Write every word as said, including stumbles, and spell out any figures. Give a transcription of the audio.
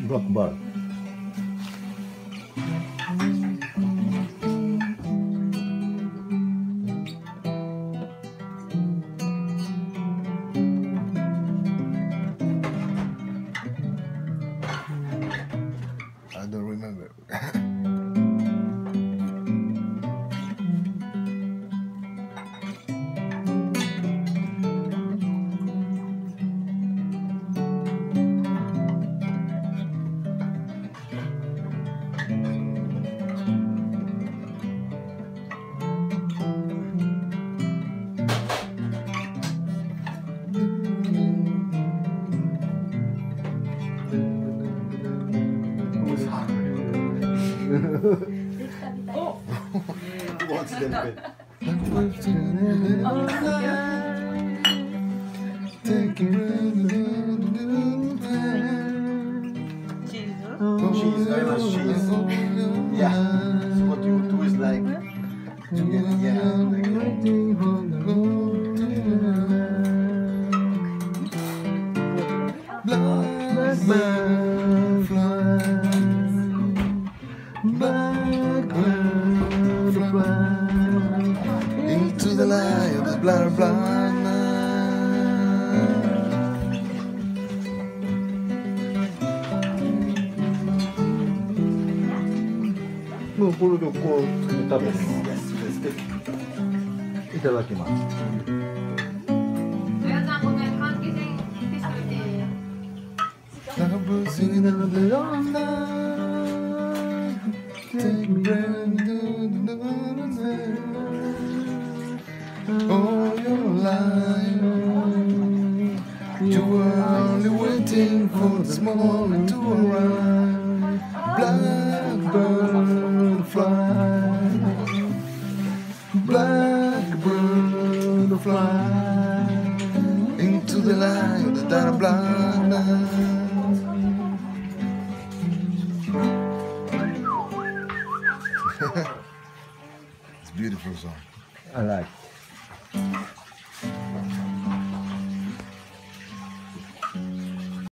Blackbird. I don't remember. Who's hungry? Oh! Who wants them bed? Cheese, very much cheese. Yeah. So what you do is like together, yeah. Like, Blackbird flies, blackbird flies into the light of the blind, blind night. もうこれでこう食べる。 Yes, let's take it. いただきます。 親さんごめん、換気扇消しといて。 Love singing in the long night. Take me round the night. All your life, you were only waiting for this moment to arrive. Blackbird fly, blackbird fly into the light of the dark blind night. It's a beautiful song. I like.